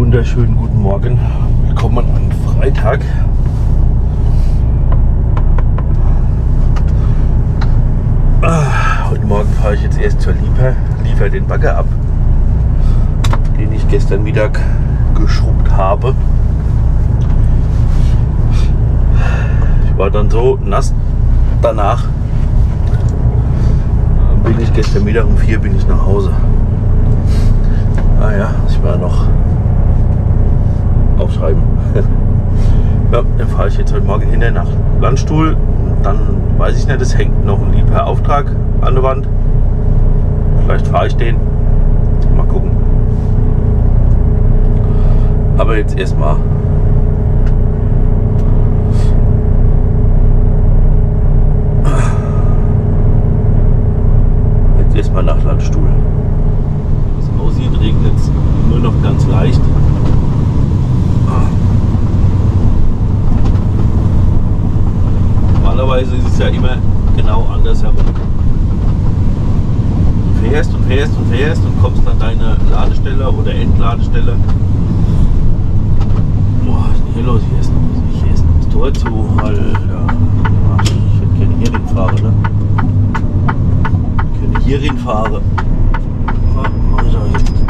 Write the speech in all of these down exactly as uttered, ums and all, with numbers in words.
wunderschönen guten Morgen. Willkommen am Freitag. Ah, heute Morgen fahre ich jetzt erst zur Liefer, liefer den Bagger ab, den ich gestern Mittag geschrubbt habe. Ich war dann so nass danach. Bin ich gestern Mittag um vier bin ich nach Hause. Ah ja, ich war noch aufschreiben. Ja, dann fahre ich jetzt heute Morgen hinter nach Landstuhl. Dann weiß ich nicht, es hängt noch ein Lieferauftrag an der Wand. Vielleicht fahre ich den. Mal gucken. Aber jetzt erstmal. Jetzt erstmal nach Landstuhl. Wie es aussieht, regnet es nur noch ganz leicht. Normalerweise ist es ja immer genau andersherum. Du fährst und fährst und fährst und kommst an deine Ladestelle oder Endladestelle. Boah, was ist denn hier los? Hier ist, hier ist das Tor zu. Alter. Ich hätte gerne hier den Fahrer, ne? Ich könnte hier den Fahrer. Was ist das jetzt?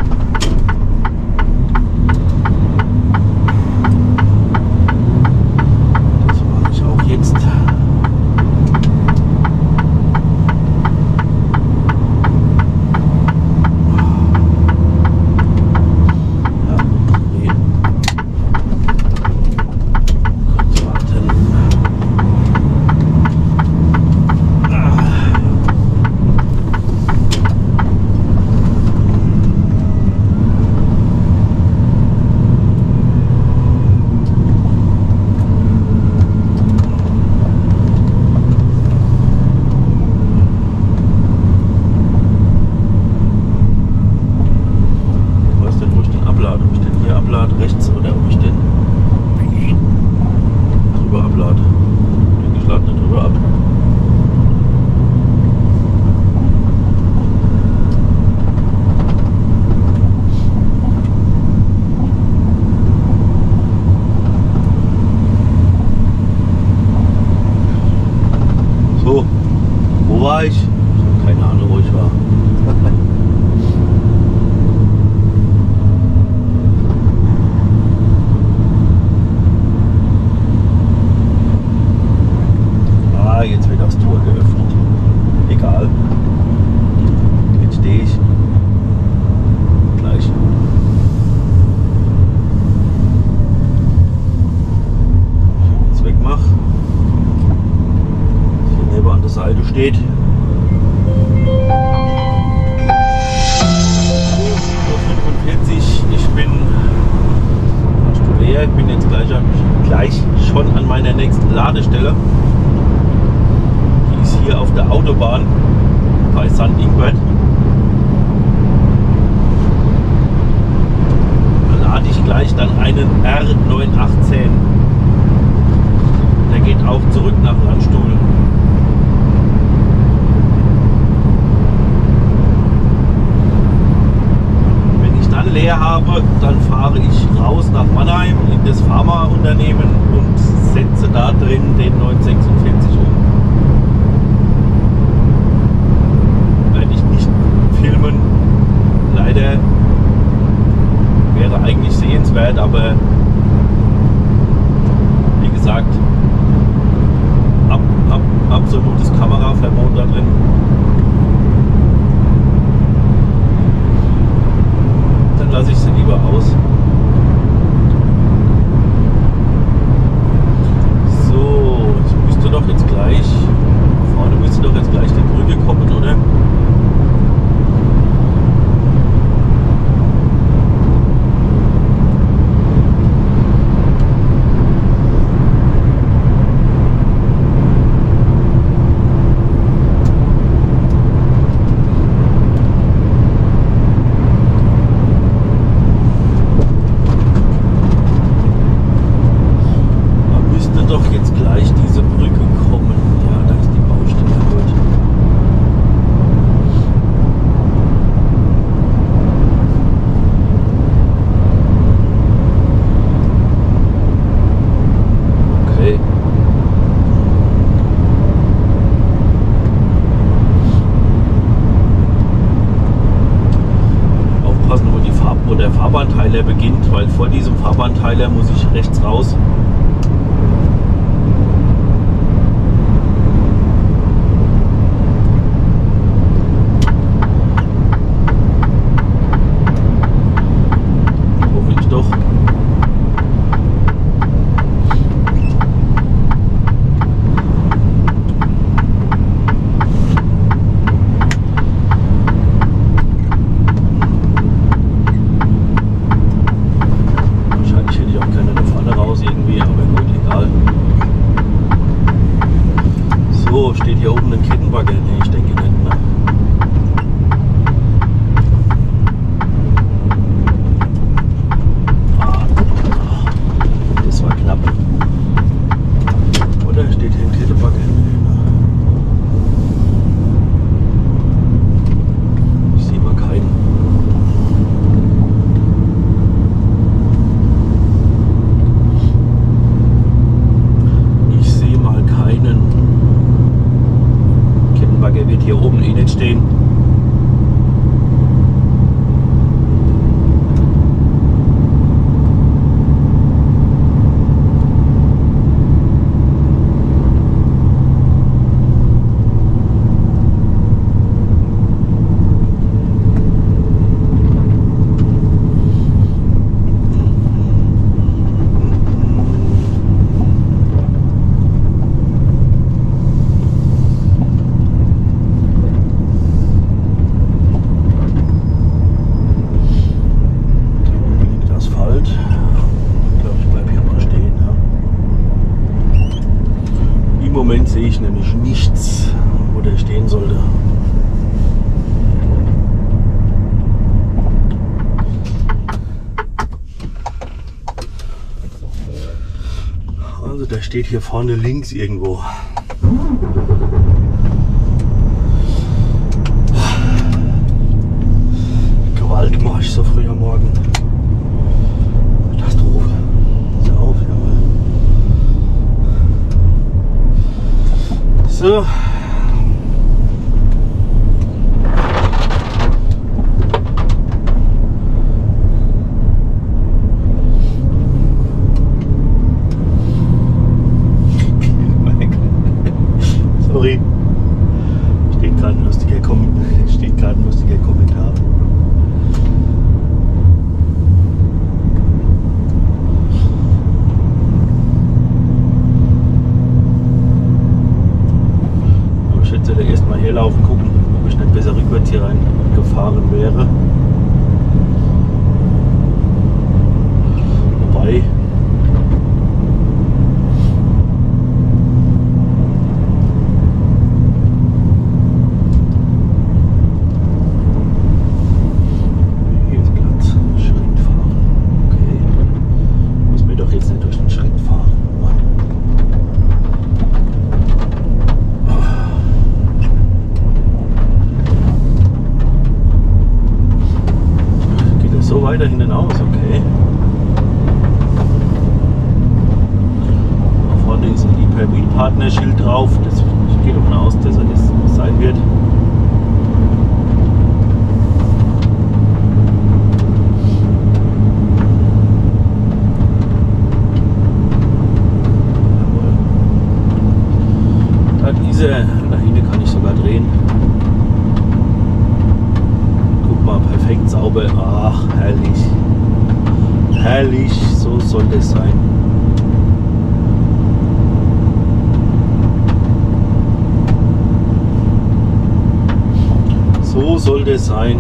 Das mache ich auch jetzt. Wo war ich? Ich habe keine Ahnung, wo ich war. Ah, jetzt wird das Tor geöffnet. Egal. Jetzt stehe ich. Gleich. Jetzt wegmach. Hier an der Seite steht. fünfundvierzig, ich bin leer, ich bin jetzt gleich, gleich schon an meiner nächsten Ladestelle. Die ist hier auf der Autobahn bei Sankt Ingbert. Da lade ich gleich dann einen R neun achtzehn. Der geht auch zurück nach Landstuhl. Leer habe, dann fahre ich raus nach Mannheim in das Pharmaunternehmen und setze da drin den neun sechsundvierzig um. Werde ich nicht filmen, leider. Wäre eigentlich sehenswert, aber wie gesagt, ab, ab, absolutes Kameraverbot da drin. Lasse ich sie lieber aus. So, ich müsste doch jetzt vor diesem Fahrbahnteiler muss ich rechts raus. Hoffe ich doch. Steht hier oben ein Kettenbagger? Nee, ich denke nicht mehr. Ah, das war knapp. Oder steht hier ein Kettenbagger? Ich sehe mal keinen. Ich sehe mal keinen. Bagger wird hier oben eh nicht stehen. Im Moment sehe ich nämlich nichts, wo der stehen sollte. Also der steht hier vorne links irgendwo. Gewalt mache ich so früh am Morgen. Katastrophe. Ist auf, jawohl. So. Sorry. Steht gerade ein lustiger Kommentar. Steht gerade ein lustiger Kommentar. Erstmal herlaufen, gucken, ob ich nicht besser rückwärts hier rein gefahren wäre. Wobei hier ist Platz. Schritt fahren. Okay. Muss mir doch jetzt nicht durch den Schritt fahren. So weiter hinten aus, okay. Da vorne ist ein Hyper-Wheel-Partner-Schild drauf. Das, ich gehe davon aus, dass er das sein wird. Jawohl. Da ist er. Da hinten kann ich sogar drehen. Perfekt sauber. Ach, herrlich. Herrlich, so soll das sein. So soll das sein.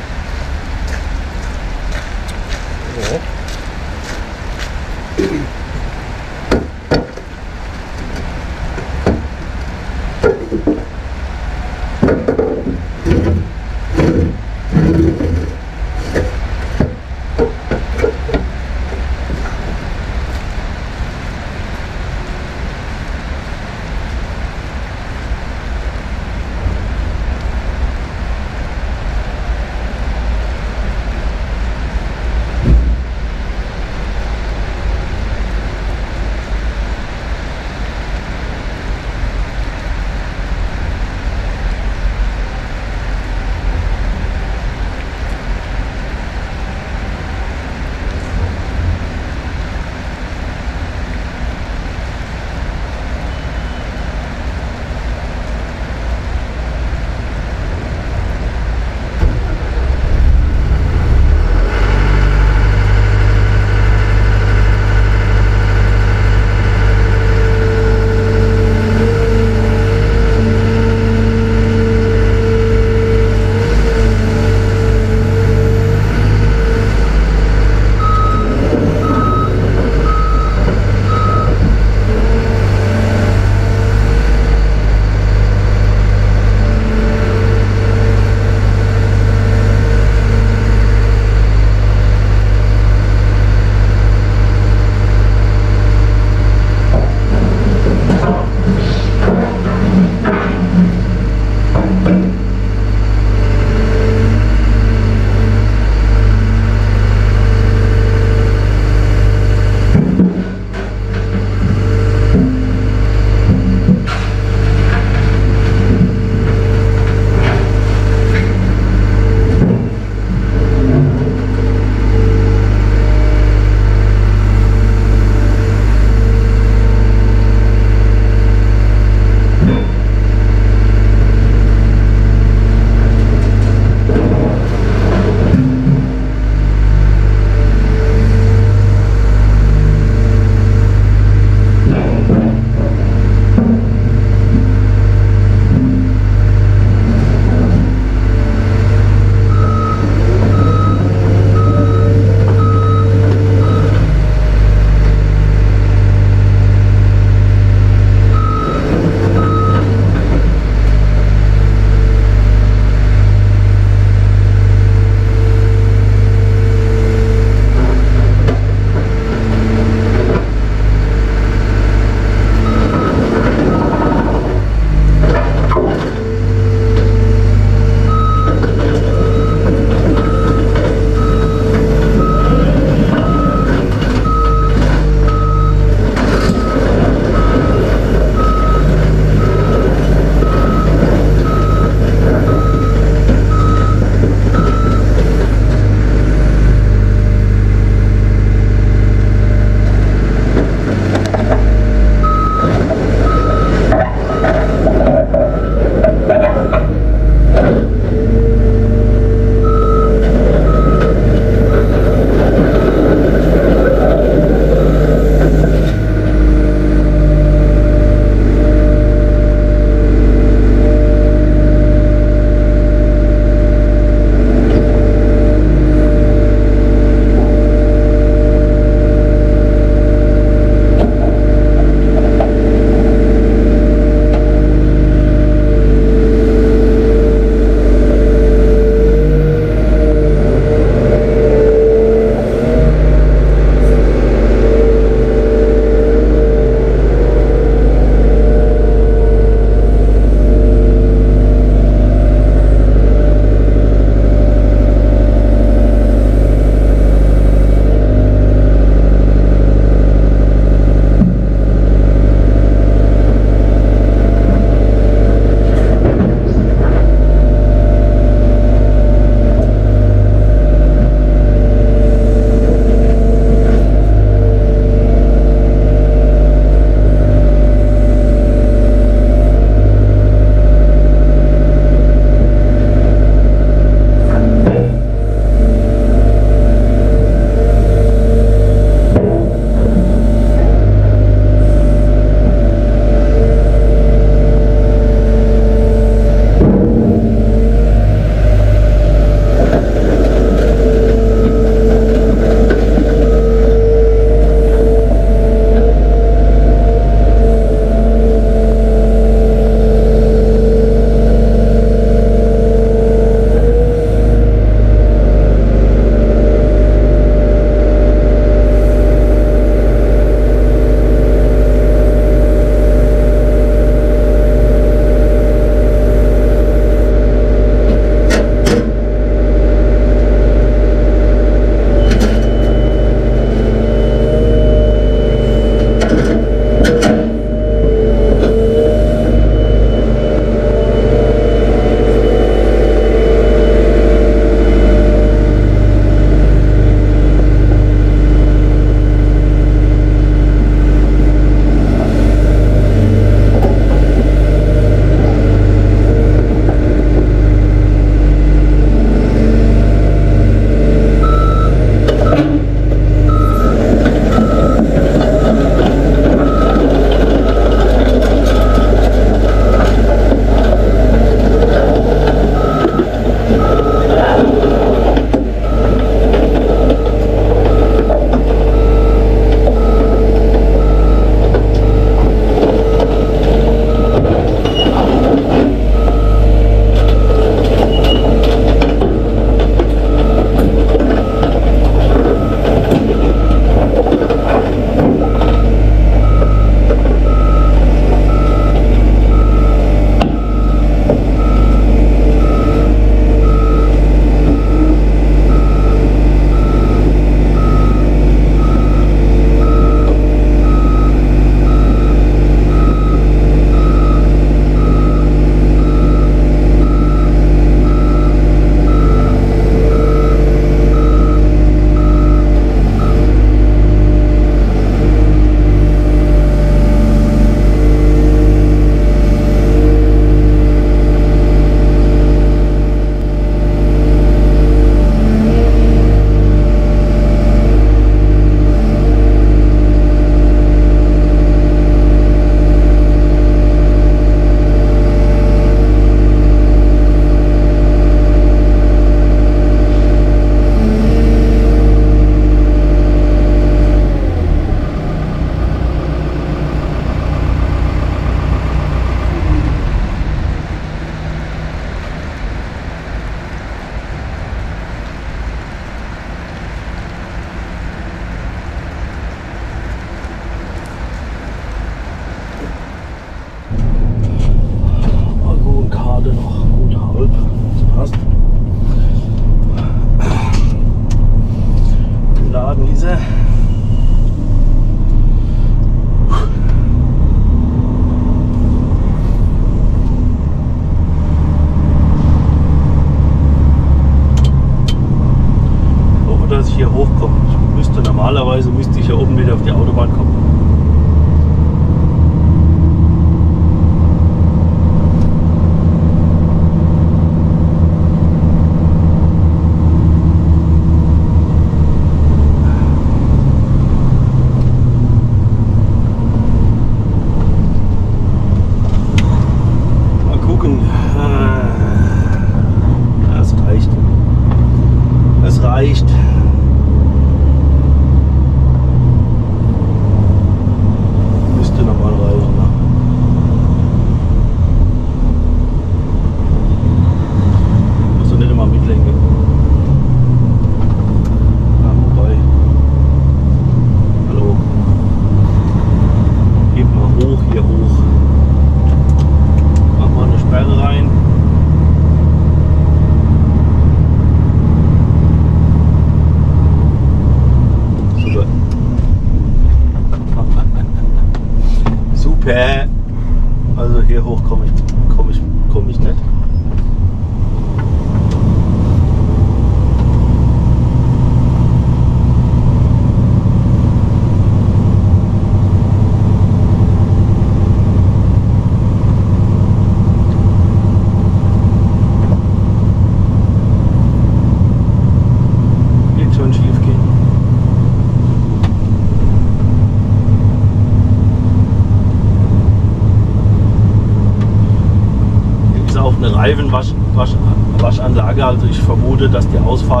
Reifenwasch, Wasch, Waschanlage. Also ich vermute, dass die Ausfahrt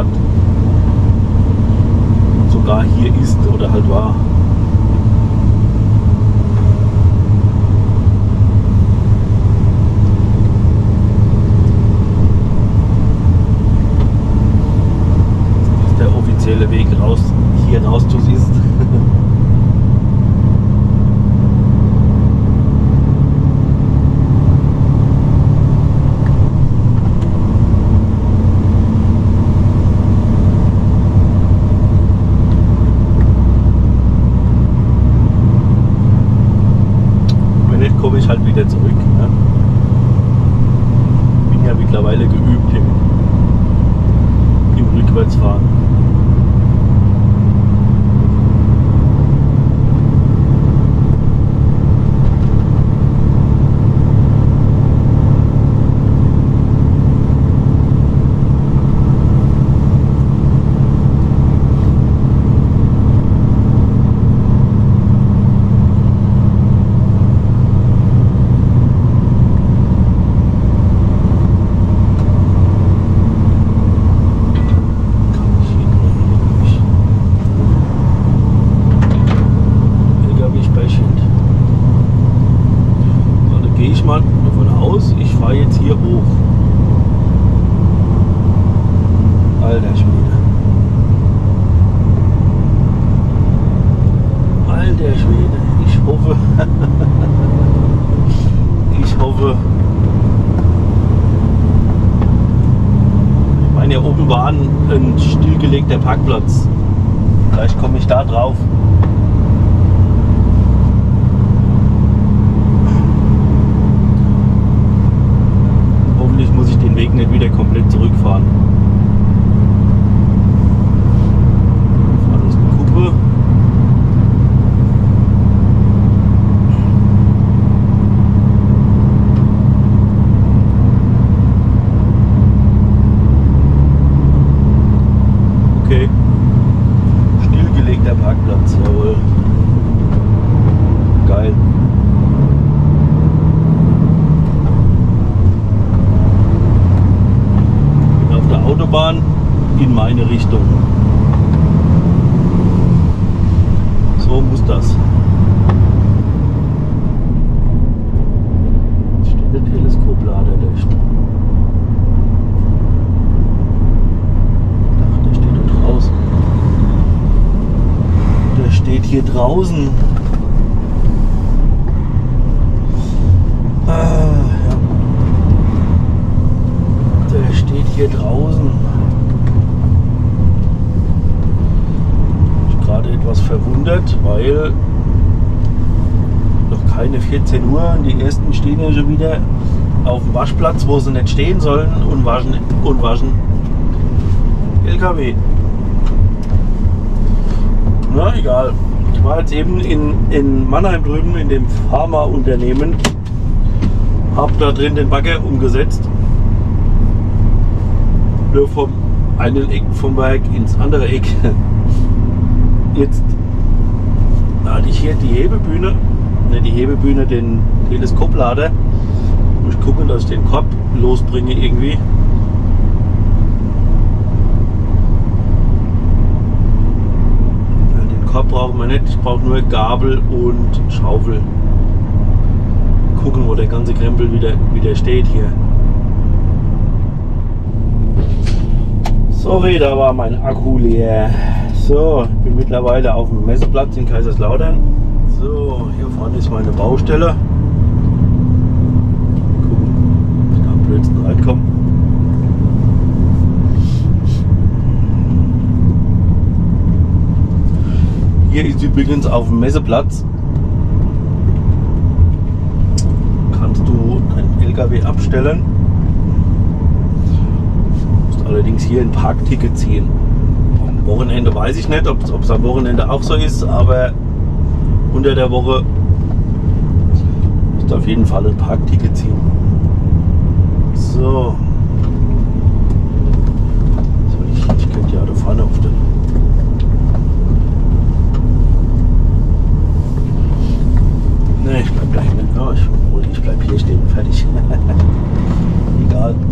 sogar hier ist oder halt war. Das ist der offizielle Weg raus, hier raus zu ist. Komme ich halt wieder zurück. Ne? Bin ja mittlerweile geübt im, im Rückwärtsfahren. Mal davon aus, ich fahre jetzt hier hoch. Alter Schwede. Alter Schwede. Ich hoffe. ich hoffe. Ich meine, hier oben war ein, ein stillgelegter Parkplatz. Vielleicht komme ich da drauf. Muss ich den Weg nicht wieder komplett zurückfahren. Fahren ist eine Kuppe. Okay. Stillgelegter Parkplatz, jawohl. Geil. Autobahn in meine Richtung. So muss das. Jetzt steht der Teleskoplader da. Ach, der steht da draußen. Der steht hier draußen. Hier draußen. Ich bin gerade etwas verwundert, weil noch keine vierzehn Uhr und die ersten stehen ja schon wieder auf dem Waschplatz, wo sie nicht stehen sollen und waschen und waschen L K W. Na egal. Ich war jetzt eben in, in Mannheim drüben in dem Pharmaunternehmen, habe da drin den Bagger umgesetzt. Nur vom einen Eck vom Berg ins andere Eck. Jetzt lade ich hier die Hebebühne, ne die Hebebühne, den Teleskoplader. Muss ich gucken, dass ich den Korb losbringe irgendwie. Den Korb brauchen wir nicht, ich brauche nur Gabel und Schaufel. Gucken, wo der ganze Krempel wieder, wieder steht hier. Sorry, da war mein Akku leer. So, ich bin mittlerweile auf dem Messeplatz in Kaiserslautern. So, hier vorne ist meine Baustelle. Gucken, ob ich da am blödsten reinkomme. Hier ist übrigens auf dem Messeplatz. Kannst du deinen L K W abstellen. Allerdings hier ein Parkticket ziehen. Am Wochenende weiß ich nicht, ob es am Wochenende auch so ist, aber unter der Woche musst du auf jeden Fall ein Parkticket ziehen. So. Ich, ich könnte ja da vorne auf den. Ne, ich bleib gleich mit. Oh, ich, ich bleib hier stehen. Fertig. Egal.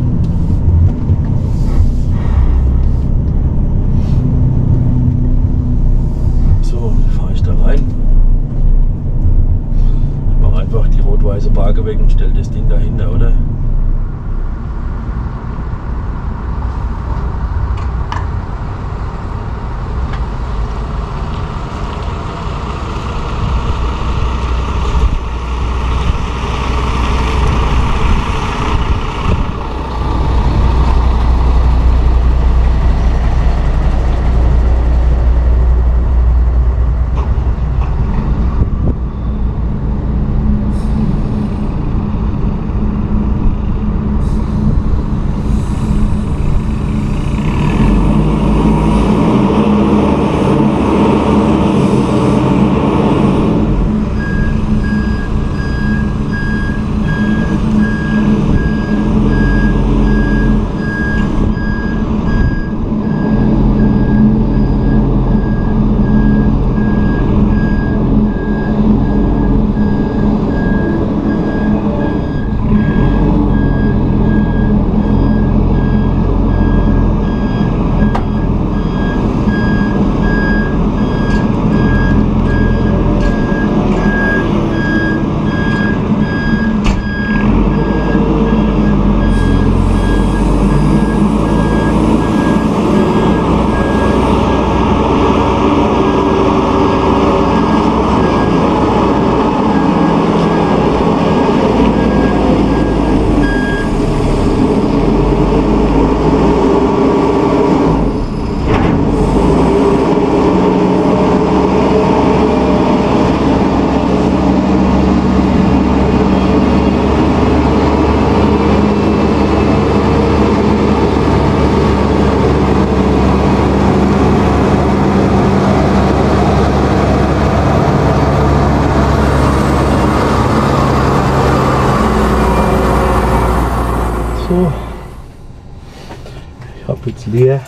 Ich habe jetzt leer.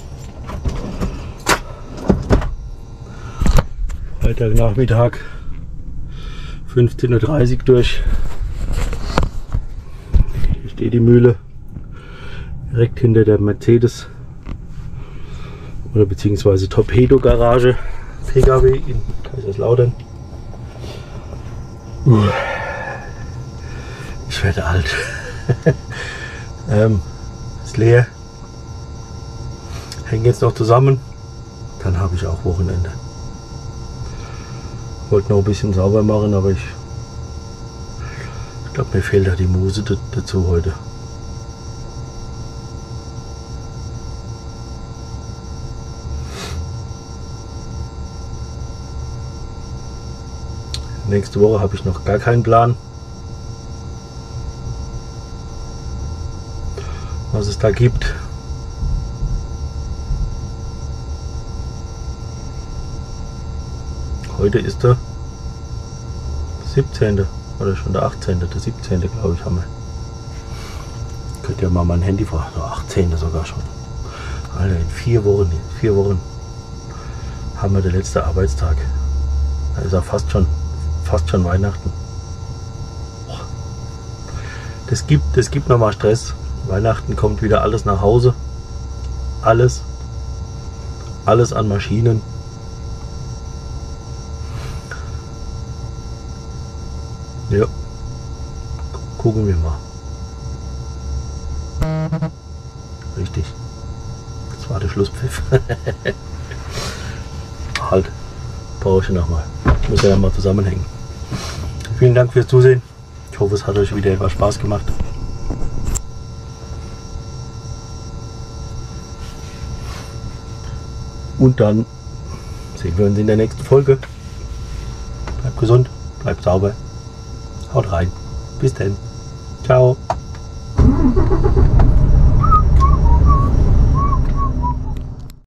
Freitagnachmittag fünfzehn Uhr dreißig durch. Hier steht die Mühle direkt hinter der Mercedes oder beziehungsweise Torpedo Garage P K W in Kaiserslautern. Ich werde alt. ähm, ist leer. Hängen jetzt noch zusammen. Dann habe ich auch Wochenende. Wollte noch ein bisschen sauber machen, aber ich, ich glaube, mir fehlt da die Muse dazu heute. Nächste Woche habe ich noch gar keinen Plan, was es da gibt. Heute ist der siebzehnte oder schon der achtzehnte Der siebzehnte glaube ich haben wir. Könnt ihr mal mein Handy fragen, der achtzehnte sogar schon. Alter, in vier Wochen, vier Wochen haben wir den letzten Arbeitstag. Da ist auch fast schon, fast schon Weihnachten. Das gibt, das gibt nochmal Stress. Weihnachten kommt wieder alles nach Hause. Alles. Alles an Maschinen. Ja, gucken wir mal. Richtig. Das war der Schlusspfiff. Halt. Pause nochmal. Muss ja mal zusammenhängen. Vielen Dank fürs Zusehen. Ich hoffe, es hat euch wieder etwas Spaß gemacht. Und dann sehen wir uns in der nächsten Folge. Bleibt gesund, bleibt sauber. Haut rein. Bis dann. Ciao.